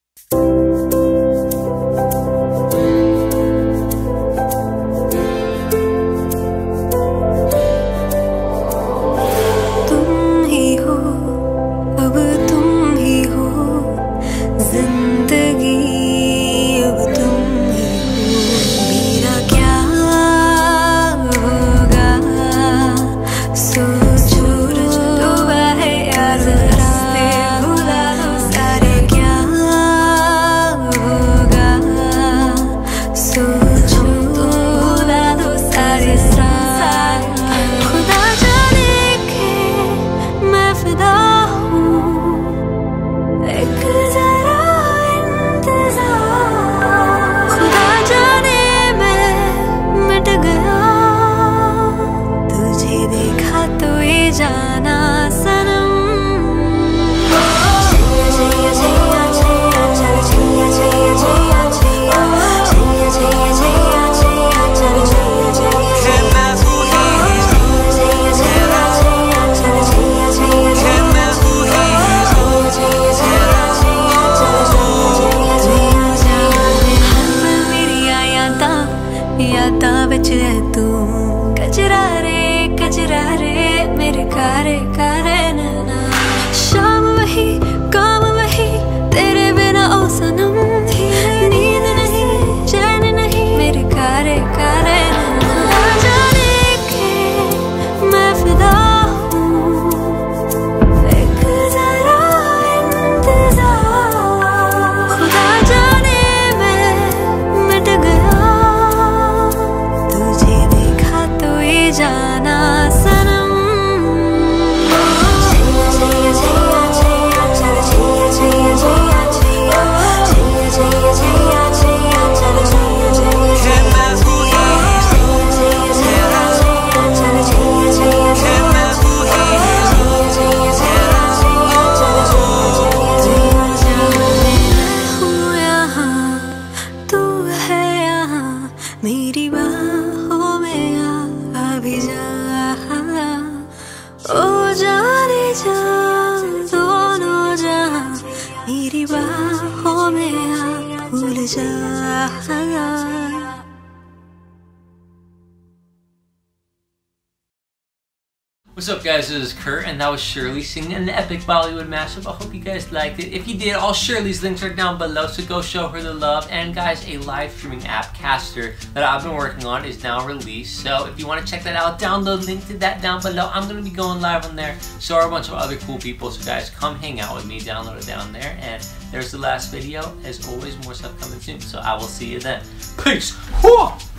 यादां विच है तू कजरा रे मेरे कारे कारे नैना। शाम वही काम वही तेरे बिना ओ सनम, नींद नहीं चैन नहीं मेरे कारे कारे नैना। जाने के मैं फिदा हूँ, एक जरा इंतजार, खुदा जाने मैं मिट गया, जाना सनम। तू है यहाँ मेरी बाहों में अभी जा, ओ जाने जा दोनों जहां मेरी बाहों में आ भूल जा। What's up guys, this is Kurt and that was Shirley singing an epic Bollywood mashup. I hope you guys liked it. If you did, all Shirley's links are down below, so go show her the love. And guys, a live streaming app, Caster, that I've been working on is now released. So if you want to check that out, download, link to that down below. I'm going to be going live on there. So are a bunch of other cool people. So guys, come hang out with me, download it down there. And there's the last video. As always, more stuff coming soon. So I will see you then. Peace!